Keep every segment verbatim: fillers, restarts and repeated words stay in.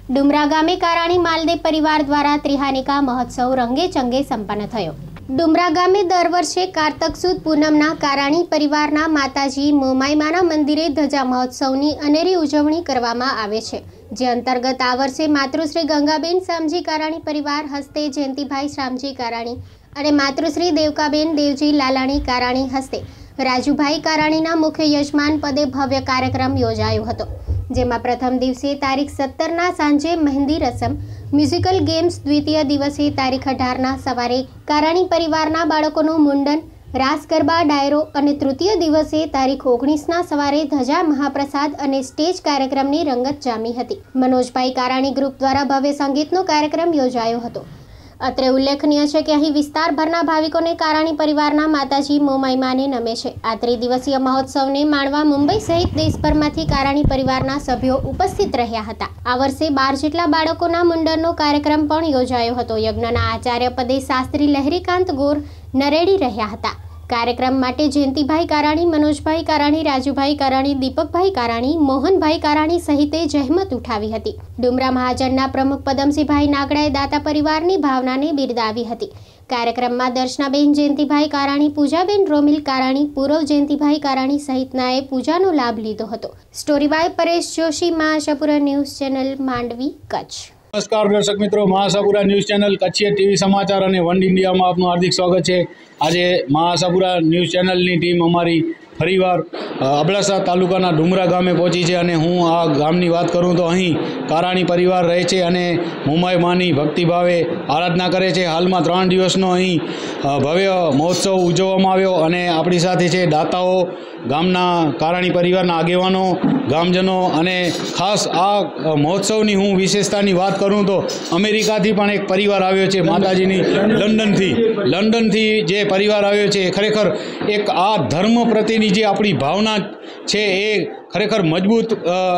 ડુમરા ગામે કારાણી માલદેવ પરિવાર દ્વારા ત્રિહાનિકા મહોત્સવ રંગે ચંગે સંપન્ન થયો। ડુમરા ગામે દર વર્ષે કારતક સુદ પૂનમના કારાણી પરિવારના માતાજી મોમાઈમાના મંદિરે ધજા મહોત્સવની અનેરી ઉજવણી કરવામાં આવે છે, જે અંતર્ગત આ વર્ષે માતૃશ્રી ગંગાબેન શામજી કારાણી પરિવાર હસ્તે જયંતિભાઈ શામજી કારાણી અને માતૃશ્રી દેવકાબેન દેવજી લાલાણી કારાણી હસ્તે રાજુભાઈ કારાણીના મુખ્ય યજમાન પદે ભવ્ય કાર્યક્રમ યોજાયો હતો, જેમાં પ્રથમ દિવસે તારીખ સત્તરના સાંજે મહેંદી રસમ, મ્યુઝિકલ ગેમ્સ, દ્વિતીય દિવસે તારીખ અઢારના સવારે કારાણી પરિવારના બાળકોનું મુંડન, રાસ ગરબા, ડાયરો અને તૃતીય દિવસે તારીખ ઓગણીસના સવારે ધજા, મહાપ્રસાદ અને સ્ટેજ કાર્યક્રમની રંગત જામી હતી। મનોજભાઈ કારાણી ગ્રુપ દ્વારા ભવ્ય સંગીતનો કાર્યક્રમ યોજાયો હતો। અત્રે ઉલ્લેખનીય છે કે અહીં વિસ્તારભરના ભાવિકોને કારાણી પરિવારના માતાજી મોમાઈમાને નમે છે। આ ત્રિદિવસીય મહોત્સવને માણવા મુંબઈ સહિત દેશભરમાંથી કારાણી પરિવારના સભ્યો ઉપસ્થિત રહ્યા હતા। આ વર્ષે બાર જેટલા બાળકોના મુંડનનો કાર્યક્રમ પણ યોજાયો હતો। યજ્ઞના આચાર્ય પદે શાસ્ત્રી લહેરીકાંત ગોર નરેડી રહ્યા હતા। કાર્યક્રમ માટે જયંતિભાઈ કારાણી, મનોજભાઈ કારાણી, રાજુભાઈ કારાણી, દીપકભાઈ કારાણી, મોહનભાઈ કારાણી સહિતે જહેમત ઉઠાવી હતી। ડુમરા મહાજનના પ્રમુખ પદમસિંહભાઈ નાગડાએ દાતા પરિવારની ભાવનાને બિરદાવી હતી। કાર્યક્રમમાં દર્શનાબેન જયંતિભાઈ કારાણી, પૂજાબેન રોમિલ કારાણી, પૂરવ જયંતિભાઈ કારાણી સહિતનાએ પૂજાનો લાભ લીધો હતો। Story by Paresh Joshi, Mahaashapura news channel, Mandvi, Kutch. नमस्कार दर्शक मित्रों, महाआशापुरा न्यूज़ चैनल कच्छिया टीवी समाचार और वन इंडिया में आपનું हार्दिक स्वागत है। आज महाआशापुरा न्यूज़ चैनल की टीम अमारी फरीवार अबड़ासा तालुकाना डुमरा गामे पहुंची है और हूँ आ गामनी बात करूँ तो अहीं काराणी परिवार रहे छे और मोमाई मानी भक्तिभावे आराधना करे छे। हाल में त्रण दिवसनो अहीं भव्य महोत्सव उजववामां आव्यो अने आपणी साथे छे दाताओ, गामना काराणी परिवारना आगेवानो, गामजनो अने खास आ महोत्सवनी हूँ विशेषतानी बात करूँ तो अमेरिकाथी पण एक परिवार आव्यो छे, माताजीनी लंडनथी लंडनथी जे परिवार आव्यो छे खरेखर एक आ धर्म प्रत्येनी जे आपणी भावना छे ए खरेखर मजबूत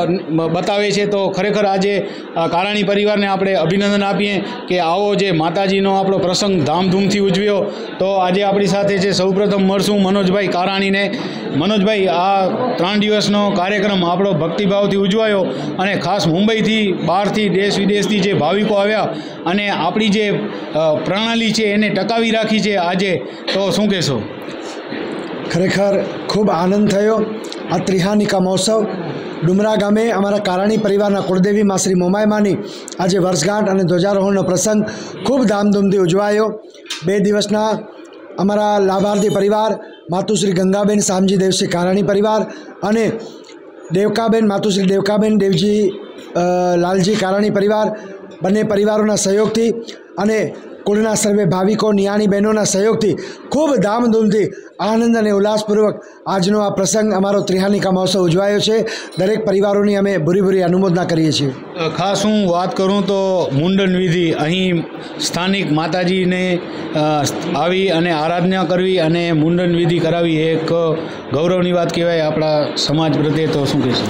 बतावे छे। तो खरेखर आजे काराणी परिवार ने आपणे अभिनंदन आपीए कि आवो जे माताजीनो आपणो प्रसंग धामधूमथी उजव्यो। तो आज आपणी साथे छे सौप्रथम मळशुं मनोजभाई काराणी ने। मनोजभाई, आ त्रण दिवसनो कार्यक्रम आपणो भक्तिभावथी उजवायो अने खास मुंबईथी बहारथी देश विदेशथी जे भाविको आव्या अने आपणी जे प्रणाली छे एने टकावी राखी छे आजे, तो शुं कहेशो? खरेखर खूब आनंद थयो। आ त्रिहानिका महोत्सव डुमरा गामे अमरा काराणी परिवारना कुलदेवी मां श्री मोमाई मानी आज वर्षगांठ और ध्वजारोहणनो प्रसंग खूब धामधूमथी उजवायो। बे दिवसना अमरा लाभार्थी परिवार मातुश्री गंगाबेन शामजी देवजी काराणी परिवार अने देवकाबेन मातुश्री देवकाबेन देवजी लालजी काराणी परिवार बने परिवारों सहयोग थी अने कुलना सर्वे भाविको नियाणी बहनों सहयोग थी खूब धामधूमथी आनंद और उल्लासपूर्वक आजनो आ प्रसंग अमारो त्रिहानिका महोत्सव उजवायो छे। दरेक परिवारोनी अमे भूरी भूरी अनुमोदना करीए छीए। खास हूँ बात करूँ तो मुंडन विधि अहीं स्थानिक माताजी ने आवी अने आराधना करवी अने मुंडन विधि करावी एक गौरवनी बात कहेवाय आपणा समाज प्रत्ये। तो शुं कहेशो?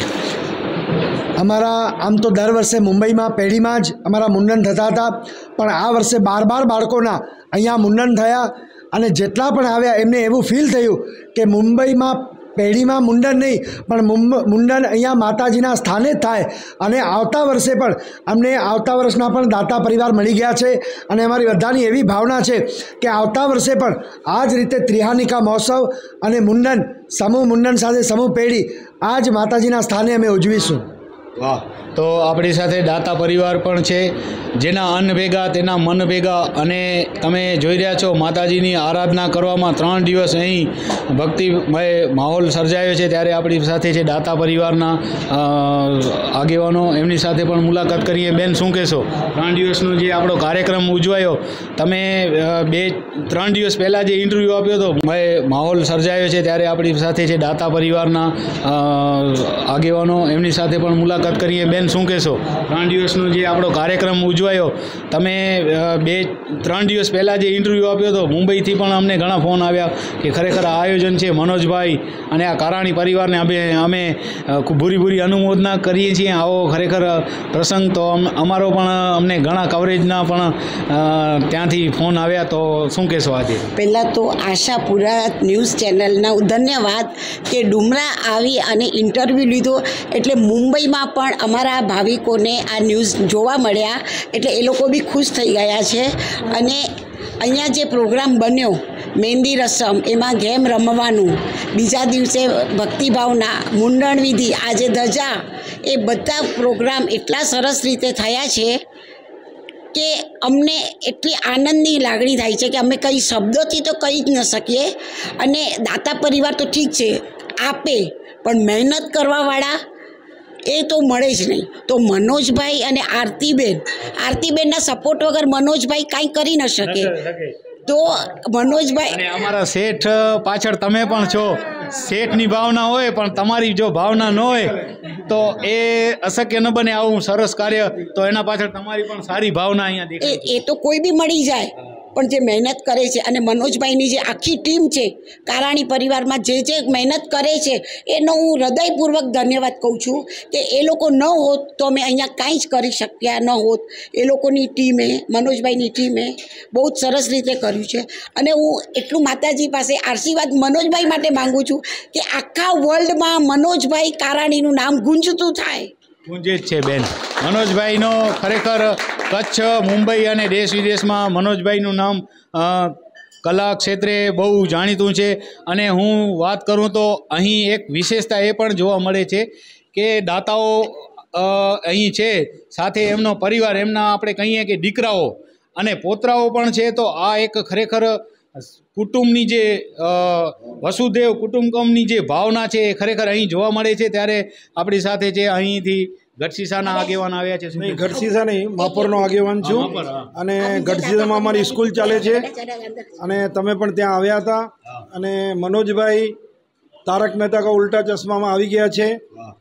अमरा आम तो दर वर्षे मुंबई में पेढ़ी में ज अमरा मुंडन थता था, पण आ वर्षे बार बार बाळकोना अहींया मुंडन थया अने जेटला पण आव्या एमने एवुं फील थयुं कि मुंबई में पेढ़ी में मुंडन नहीं पण मुंडन अहींया माताजीना स्थाने थाय अने आवता वर्षे पण अमने आवता वर्षना पण दाता परिवार मळी गया छे अने अमारी बधानी एवी भावना छे कि आवता वर्षे पण आ ज रीते त्रिहानिका महोत्सव अने मुंडन समूह मुंडन साथे समूह पेढ़ी आज माताजीना स्थाने अमे उजवीशुं। वाह! तो अपनी साथे दाता परिवार पण छे, जेना अन्न भेगा तेना मन भेगा अने तमे जोई रह्या छो माताजीनी आराधना करवामां त्रण दिवस अहीं भक्तिमय माहोल सर्जायो छे। त्यारे आपणी साथे छे दाता परिवारना आगेवानो, एमनी साथे पण मुलाकात करीए। बेन, शुं कहेशो? त्रण दिवसनो जे आपणो कार्यक्रम उजवायो, तमे बे त्रण दिवस पहेला जे इंटरव्यू आप्यो तो माहोल सर्जायो छे, त्यारे आपणी साथे छे दाता परिवारना आगेवानो, एमनी साथे पण मुलाकात करीए। बेन, શું કહેશો? ત્રણ દિવસનો જે આપણો કાર્યક્રમ ઉજવાયો, તમે બે ત્રણ દિવસ પહેલાં જે ઇન્ટરવ્યૂ આપ્યો હતો મુંબઈથી પણ અમને ઘણા ફોન આવ્યા કે ખરેખર આ આયોજન છે મનોજભાઈ અને આ કારાણી પરિવારને અમે અમે ભૂરી ભૂરી અનુમોદના કરીએ છીએ। આવો ખરેખર પ્રસંગ તો અમારો પણ અમને ઘણા કવરેજના પણ ત્યાંથી ફોન આવ્યા। તો શું કહેશો આજે? પહેલાં તો આશાપુરા ન્યૂઝ ચેનલના ધન્યવાદ કે ડુમરા આવી અને ઇન્ટરવ્યૂ લીધો એટલે મુંબઈમાં પણ અમારા અમારા ભાવિકોને આ ન્યૂઝ જોવા મળ્યા એટલે એ લોકો બી ખુશ થઈ ગયા છે. અને અહીંયા જે પ્રોગ્રામ બન્યો મહેંદી રસમ, એમાં ગેમ રમવાનું, બીજા દિવસે ભક્તિભાવના, મુંડણ વિધિ, આજે ધજા, એ બધા પ્રોગ્રામ એટલા સરસ રીતે થયા છે કે અમને એટલી આનંદની લાગણી થાય છે કે અમે કંઈ શબ્દોથી તો કહી જ ન શકીએ. અને દાતા પરિવાર તો ઠીક છે આપે, પણ મહેનત કરવાવાળા એ તો મળે જ નહીં. તો મનોજભાઈ અને આરતીબેન, આરતીબેનના સપોર્ટ વગર મનોજભાઈ કાંઈ કરી ન શકે. તો મનોજભાઈ અને અમારા શેઠ પાછળ તમે પણ છો. શેઠની ભાવના હોય પણ તમારી જો ભાવના ન હોય તો એ અશક્ય ન બને. આવું સરસ કાર્ય તો એના પાછળ તમારી પણ સારી ભાવના અહીંયા દેખાય. એ તો કોઈ બી મળી જાય, પણ જે મહેનત કરે છે અને મનોજભાઈની જે આખી ટીમ છે કારાણી પરિવારમાં, જે જે મહેનત કરે છે એનો હું હૃદયપૂર્વક ધન્યવાદ કહું છું કે એ લોકો ન હોત તો અમે અહીંયા કાંઈ જ કરી શક્યા ન હોત. એ લોકોની ટીમે, મનોજભાઈની ટીમે બહુ જ સરસ રીતે કર્યું છે. અને હું એટલું માતાજી પાસે આશીર્વાદ મનોજભાઈ માટે માગું છું કે આખા વર્લ્ડમાં મનોજભાઈ કારાણીનું નામ ગુંજતું થાય. ગુંજે જ છે બેન. મનોજભાઈનો ખરેખર કચ્છ, મુંબઈ અને દેશ વિદેશમાં મનોજભાઈનું નામ કલા ક્ષેત્રે બહુ જાણીતું છે. અને હું વાત કરું તો અહીં એક વિશેષતા એ પણ જોવા મળે છે કે દાતાઓ અહીં છે, સાથે એમનો પરિવાર, એમના આપણે કહીએ કે દીકરાઓ અને પોતરાઓ પણ છે. તો આ એક ખરેખર કુટુંબની જે વસુદેવ કુટુંબકમની જે ભાવના છે એ ખરેખર અહીં જોવા મળે છે. ત્યારે આપણી સાથે છે અહીંથી ગઢસીસાના આગેવાન આવ્યા છે. નહીં, ગઢસીસા નહીં, માપરનો આગેવાન છું. અને ગઢસીસામાં અમારી સ્કૂલ ચાલે છે અને તમે પણ ત્યાં આવ્યા હતા. અને મનોજભાઈ તારક મહેતા કા ઉલ્ટા ચશ્મામાં આવી ગયા છે.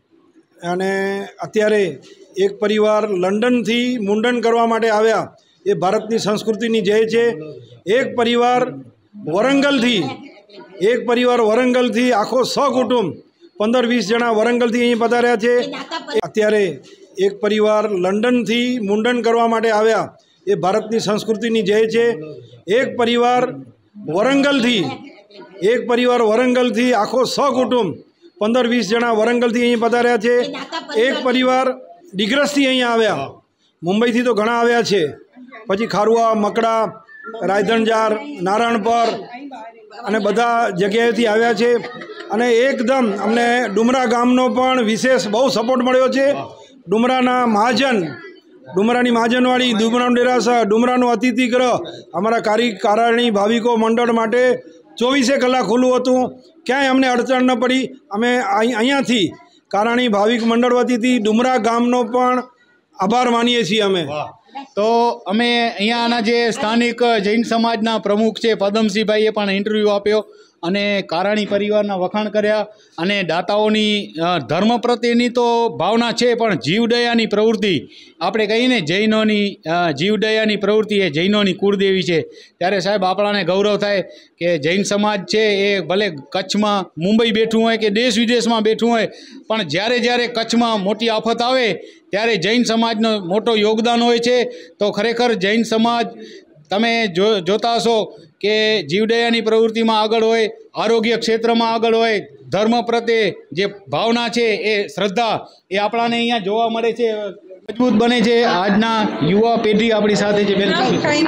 અને અત્યારે એક પરિવાર લંડનથી મુંડન કરવા માટે આવ્યા. એ ભારતની સંસ્કૃતિની જય છે. એક પરિવાર વરંગલથી એક પરિવાર વરંગલથી આખો સહકુટુંબ પંદર વીસ જણા વરંગલથી અહીં પધાર્યા છે. અત્યારે એક પરિવાર લંડનથી મુંડન કરવા માટે આવ્યા. એ ભારતની સંસ્કૃતિની જય છે. એક પરિવાર વરંગલથી એક પરિવાર વરંગલથી આખો સહકુટુંબ પંદર વીસ જણા વરંગલથી અહીં પધાર્યા છે. એક પરિવાર ડિગ્રસથી અહીંયા આવ્યા. મુંબઈથી તો ઘણા આવ્યા છે, પછી ખારુઆ, મકડા, રાયધણજાર, નારાયણપર અને બધા જગ્યાએથી આવ્યા છે. અને એકદમ અમને ડુમરા ગામનો પણ વિશેષ બહુ સપોર્ટ મળ્યો છે. ડુમરાના મહાજન, ડુમરાની મહાજનવાડી, ડુમરાનું ડેરાસર, ડુમરાનું અતિથિગૃહ અમારા કારી કારાણી ભાવિકો મંડળ માટે ચોવીસે કલાક ખુલ્લું હતું. ક્યાંય અમને અડચણ ન પડી. અમે અહીંયાથી કારાણી ભાવિક મંડળ વતીથી ડુમરા ગામનો પણ આભાર માનીએ છીએ. અમે તો અમે અહીંયાના જે સ્થાનિક જૈન સમાજના પ્રમુખ છે પદમસિંહભાઈએ પણ ઇન્ટરવ્યૂ આપ્યો અને કારાણી પરિવારના વખાણ કર્યા. અને દાતાઓની ધર્મ પ્રત્યેની તો ભાવના છે, પણ જીવદયાની પ્રવૃત્તિ આપણે કહીએ ને, જૈનોની જીવદયાની પ્રવૃત્તિ એ જૈનોની કુળદેવી છે. ત્યારે સાહેબ આપણાને ગૌરવ થાય કે જૈન સમાજ છે એ ભલે કચ્છમાં, મુંબઈ બેઠું હોય કે દેશ વિદેશમાં બેઠું હોય, પણ જ્યારે જ્યારે કચ્છમાં મોટી આફત આવે ત્યારે જૈન સમાજનો મોટો યોગદાન હોય છે. તો ખરેખર જૈન સમાજ તમે જો જોતા હશો કે જીવદયાની પ્રવૃત્તિમાં આગળ હોય, આરોગ્ય ક્ષેત્રમાં આગળ હોય, ધર્મ પ્રત્યે જે ભાવના છે એ શ્રદ્ધા એ આપણાને અહીંયા જોવા મળે છે, મજબૂત બને છે. આજના યુવા પેઢી આપણી સાથે છે. બેન,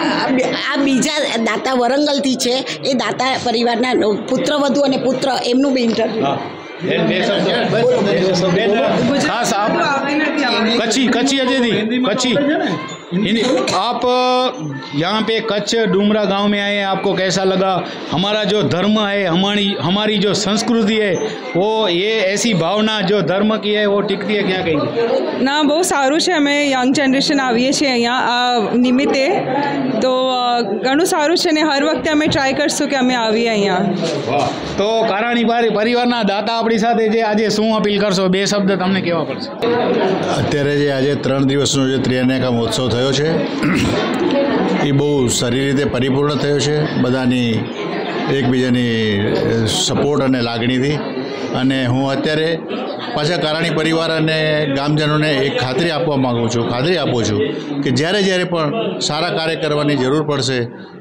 આ બીજા દાતા વરંગલથી છે, એ દાતા પરિવારના પુત્રવધુ અને પુત્ર, એમનું બી ઇન્ટરવ્યુ. खास आप कच्ची कच्ची अजय दी कच्ची आप यहाँ पे कच्छ डुमरा गांव में आए हैं, आपको कैसा लगा? हमारा जो धर्म है, हमारी हमारी जो संस्कृति है, वो ये ऐसी भावना जो धर्म की है वो टिकती है, क्या कहेंगे? ના બહુ સારું છે. અમે યંગ જનરેશન આવીએ છીએ અહીંયા આ નિમિત્તે, તો ઘણું સારું છે ને હર વખતે અમે ટ્રાય કરશું કે અમે આવીએ અહીંયા. તો કારાણી પરિવારના દાતા આપણી સાથે છે. આજે શું અપીલ કરશો? બે શબ્દ તમને કહેવા પડશે. અત્યારે જે આજે ત્રણ દિવસનો જે ત્રિયાનિકા મહોત્સવ થયો છે એ બહુ સારી રીતે પરિપૂર્ણ થયો છે, બધાની એકબીજાની સપોર્ટ અને લાગણીથી. અને હું અત્યારે પાછા કારાણી પરિવાર અને ગામજનોને એક ખાતરી આપવા માગું છું ખાતરી આપું છું કે જ્યારે જ્યારે પણ સારા કાર્ય કરવાની જરૂર પડશે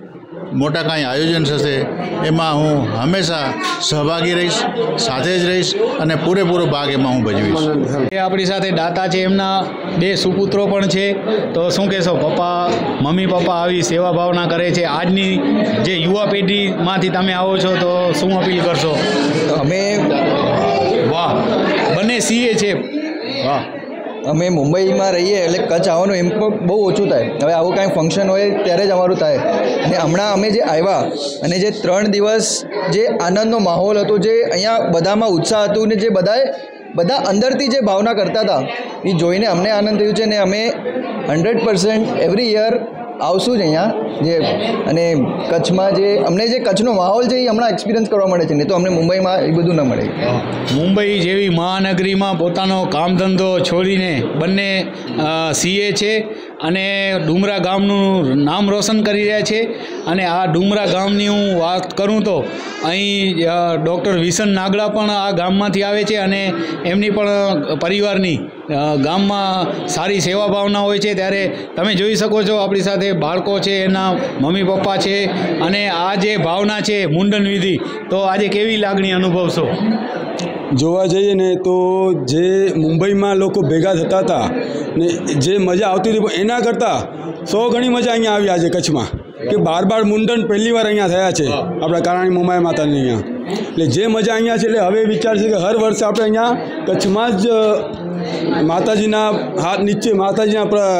મોટા કાંઈ આયોજન થશે એમાં હું હંમેશા સહભાગી રહીશ, સાથે જ રહીશ અને પૂરેપૂરો ભાગ એમાં હું ભજવીશ. એ આપણી સાથે દાતા છે, એમના બે સુપુત્રો પણ છે. તો શું કહેશો, પપ્પા મમ્મી પપ્પા આવી સેવા ભાવના કરે છે, આજની જે યુવા પેઢીમાંથી તમે આવો છો તો શું અપીલ કરશો? અમે વાહ, બંને સીએ છે. વાહ. અમે મુંબઈમાં રહીએ એટલે કચ્છ આવવાનું એમ પણ બહુ ઓછું થાય. હવે આવું કાંઈ ફંક્શન હોય ત્યારે જ અમારું થાય. અને હમણાં અમે જે આવ્યા અને જે ત્રણ દિવસ જે આનંદનો માહોલ હતો, જે અહીંયા બધામાં ઉત્સાહ હતું ને જે બધાએ બધા અંદરથી જે ભાવના કરતા હતા એ જોઈને અમને આનંદ થયું છે. ને અમે હંડ્રેડ પર્સન્ટ એવરી યર આવશું જ અહીંયા. જે અને કચ્છમાં જે અમને જે કચ્છનો માહોલ છે એ હમણાં એક્સપિરિયન્સ કરવા મળે છે, નહીં તો અમને મુંબઈમાં એ બધું ન મળે. મુંબઈ જેવી મહાનગરીમાં પોતાનો કામ ધંધો છોડીને બંને સીએ છે અને ડુમરા ગામનું નામ રોશન કરી રહ્યા છે. અને આ ડુમરા ગામની હું વાત કરું તો અહીં ડૉક્ટર વિશન નાગડા પણ આ ગામમાંથી આવે છે અને એમની પણ પરિવારની ગામમાં સારી સેવા ભાવના હોય છે. ત્યારે તમે જોઈ શકો છો આપણી સાથે બાળકો છે, એના મમ્મી પપ્પા છે, અને આ જે ભાવના છે મુંડન વિધિ, તો આજે કેવી લાગણી અનુભવશો? જોવા જઈએ ને તો જે મુંબઈમાં લોકો ભેગા થતા હતા ને જે મજા આવતી હતી એના કરતાં સો ગણી મજા અહીંયા આવી આજે કચ્છમાં, કે બાર બાર મુંડન પહેલી વાર અહીંયા થયા છે આપણા કારાણી મોમાઈ માતાની અહીંયા. એટલે જે મજા અહીંયા છે એટલે હવે વિચાર છે કે હર વર્ષે આપણે અહીંયા કચ્છમાં જ માતાજીના હાથ નીચે માતાજીના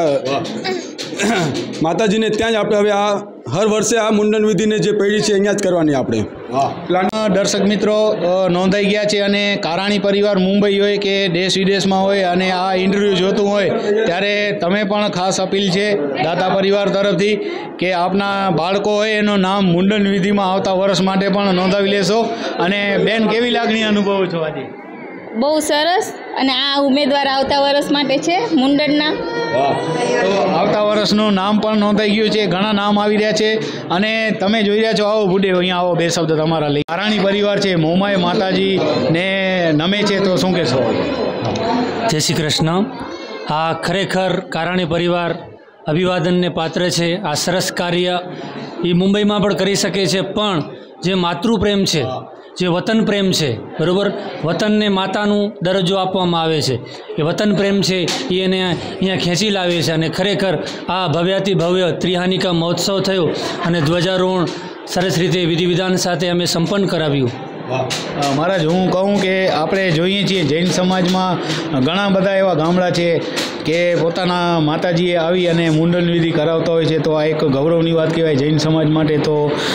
માતાજીને ત્યાં જ આપણે હવે આ હર વર્ષે આ મુંડન વિધિને જે પેઢી છે અહીંયા જ કરવાની આપણે. દર્શક મિત્રો નોંધાઈ ગયા છે અને કારાણી પરિવાર મુંબઈ હોય કે દેશ વિદેશમાં હોય અને આ ઇન્ટરવ્યૂ જોતું હોય ત્યારે તમે પણ ખાસ અપીલ છે દાતા પરિવાર તરફથી કે આપના બાળકો હોય એનું નામ મુંડન વિધિમાં આવતા વર્ષ માટે પણ નોંધાવી લેશો. અને બેન, કેવી લાગણી અનુભવો છો આજે? બહુ સરસ. અને આ ઉમેદવાર આવતા વર્ષ માટે છે મુંડનના. તો આવતા વર્ષનું નામ પણ નોંધાઈ ગયું છે, ઘણા નામ આવી રહ્યા છે. અને તમે જોઈ રહ્યા છો, આવો બુડે અહીંયા આવો, બે શબ્દ તમારા લઈ. કારાણી પરિવાર છે, મોમાઈ માતાજી ને નમે છે, તો શું કહેશો? જય શ્રી કૃષ્ણ. આ ખરેખર કારાણી પરિવાર અભિવાદનને પાત્ર છે. આ સરસ કાર્ય એ મુંબઈમાં પણ કરી શકે છે, પણ જે માતૃપ્રેમ છે, જે વતન પ્રેમ છે, બરાબર, વતનને માતાનું દરજ્જો આપવામાં આવે છે, એ વતન પ્રેમ છે એ એને અહીંયા ખેંચી લાવે છે. અને ખરેખર આ ભવ્યાતિ ભવ્ય ત્રિહાનિકા મહોત્સવ થયો અને ધ્વજારોહણ સરસ રીતે વિધિ વિધાન સાથે અમે સંપન્ન કરાવ્યું. મહારાજ, હું કહું કે આપણે જોઈએ છીએ જૈન સમાજમાં ઘણા બધા એવા ગામડા છે કે પોતાના માતાજીએ આવી અને મુંડન વિધિ કરાવતા હોય છે, તો આ એક ગૌરવની વાત કહેવાય જૈન સમાજ માટે. તો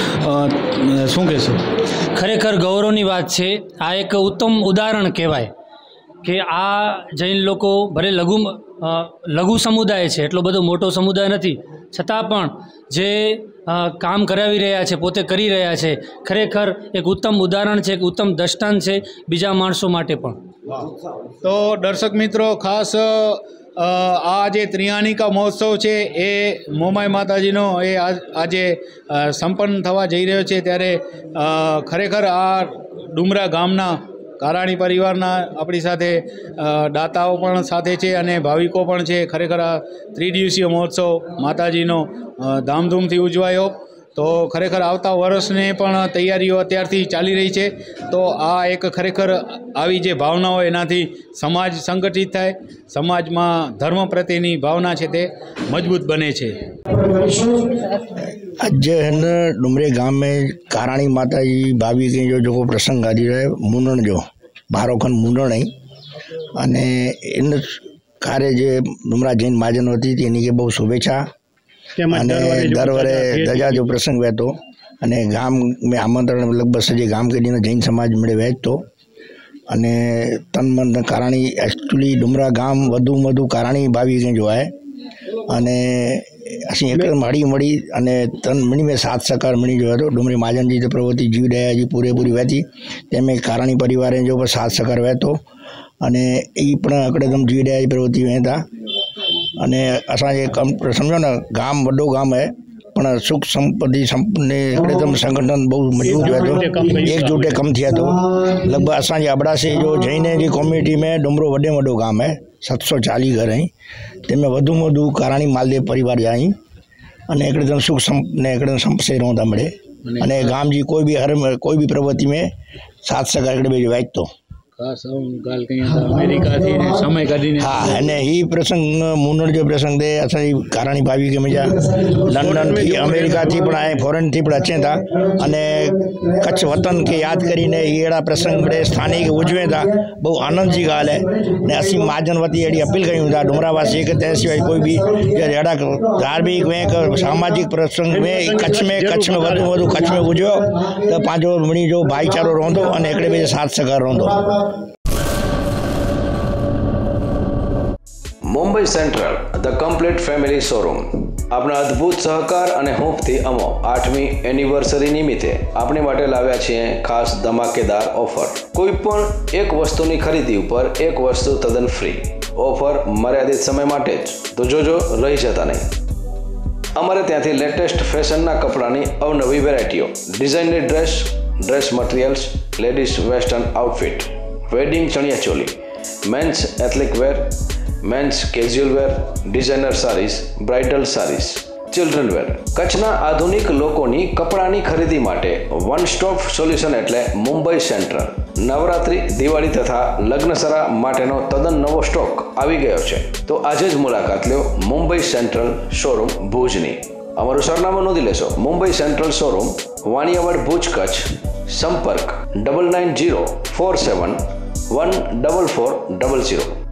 શું કહેશો? ખરેખર ગૌરવની વાત છે. આ એક ઉત્તમ ઉદાહરણ કહેવાય કે આ જૈન લોકો ભલે લઘુ લઘુ સમુદાય છે, એટલો બધો મોટો સમુદાય નથી, છતાં પણ જે કામ કરાવી રહ્યા છે, પોતે કરી રહ્યા છે, ખરેખર એક ઉત્તમ ઉદાહરણ છે, એક ઉત્તમ દ્રષ્ટાંત છે બીજા માણસો માટે પણ. તો દર્શક મિત્રો, ખાસ આ જે ત્રિહાનિકા મહોત્સવ છે એ મોમાઈ માતાજીનો એ આજે સંપન્ન થવા જઈ રહ્યો છે. ત્યારે ખરેખર આ ડુમરા ગામના કારાણી પરિવારના આપણી સાથે દાતાઓ પણ સાથે છે અને ભાવિકો પણ છે. ખરેખર આ ત્રિદિવસીય મહોત્સવ માતાજીનો ધામધૂમથી ઉજવાયો. તો ખરેખર આવતા વર્ષને પણ તૈયારીઓ અત્યારથી ચાલી રહી છે. તો આ એક ખરેખર આવી જે ભાવનાઓ એનાથી સમાજ સંગઠિત થાય, સમાજમાં ધર્મ પ્રત્યેની भावना છે તે मजबूत बने छे। आज है न डुमरे गांव में काराणी माता जी भाभी के जो जो प्रसंग आदि रहे मुंडन जो बारोखन मुंडन है अने इन कार्य जे डुमरा जैन महाजन होती थी एनी के बहुत शुभेच्छा अने दर वरे धजा जो प्रसंग वहतो अने गाम में आमंत्रण लगभग सजे गाम के दिन जैन समाज में वहचतो अने तन मन काराणी एक्चुअली डुमरा गाम वधु मधु काराणी भावी के जो है अने असी एक मड़ी मड़ी अने तन मणी में सात सकार मणी जो है तो डुमरी महाजन जी प्रवृत्ति जीव दया जी पूरेपूरी वहती तेमें काराणी परिवार जो पर सात सकार वहतो अने ई पण अकड़ेदम जीव दया जी प्रवृत्ति वहता अने असा जे कम समझो ना गाम वड्डो गाम है पण सुख संपत्ति संपन्ने एकदम संगठन बहुत मजबूत है तो एकजुटे कम थिया तो लगभग असा जे अबड़ासी जो जैन जी कम्युनिटी में डुमरो वड्डे वड्डो गाम है सात सौ चालीस घर हैं तेमें वधु वधु काराणी मालदेव परिवार जाई અને એકદમ સુખ સંપ ને એકદમ संप से रहंदा મળે અને ગામ जी कोई भी हर कोई भी प्रवृत्ति में साथ सहकार एकड़े बेज वाचतो खास गाल कहीं अमेरिका थी ने समय काढीने हाँ अने ही प्रसंग मुनड़ जो प्रसंग दे असां कारणी भाभी के मजा लंडन थी अमेरिका थी पण आए फॉरेन थी पण अचे था अने कच्छ वतन के याद करीने अड़ा प्रसंग बड़े स्थानिक उजवे था बहु आनंद जी गाल है ने असीं महाजन वती अड़ी अपील कयूं था डुमरावासी के तहत सिवाय कोई भी अड़ा धार्मिक में सामाजिक प्रसंग में कच्छ में कच्छ में वधु वधु कच्छ में उजो तो पांचो मणी जो भाईचारो रहंदो अने एकड़े बजे साथ सहकार रहंदो। Mumbai central the complete family showroom अपना अद्भुत सहकार અને હોપથી અમો આઠમી એનિવર્સરી નિમિત્તે આપણે માટે લાવ્યા છીએ ખાસ ધમાકેદાર ઓફર। કોઈ પણ એક વસ્તુની ખરીદી ઉપર એક વસ્તુ તદ્દન ફ્રી। ઓફર મર્યાદિત સમય માટે જ, તો જોજો રહી જતા નહીં। અમારે ત્યાંથી લેટેસ્ટ ફેશનના કપડાની અવનવી વેરાયટીઓ, ડિઝાઇનની dress, dress materials, ladies western outfit, wedding ચણિયાચોલી, men's athletic wear, men's casual wear, designer saris, bridal saris, children wear. કચ્છના આધુનિક લોકોની કપડાની ખરીદી માટે વન સ્ટોપ સોલ્યુશન એટલે મુંબઈ સેન્ટ્રલ। નવરાત્રી, દિવાળી તથા લગ્નસરા માટેનો તદ્દન નવો સ્ટોક આવી ગયો છે, તો આજે જ મુલાકાત લ્યો મુંબઈ સેન્ટ્રલ શોરૂમ ભુજની। અમારું સરનામું નોંધી લેશો, મુંબઈ સેન્ટ્રલ શોરૂમ, વાણિયાવાડ, ભુજ, કચ્છ। સંપર્ક double nine zero four seven one double four double zero.